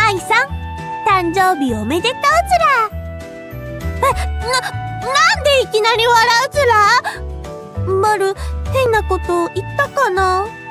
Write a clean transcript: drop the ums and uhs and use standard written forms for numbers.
愛さん、誕生日おめでとうずら。なんでいきなり笑うずら？まる、変なこと言ったかな？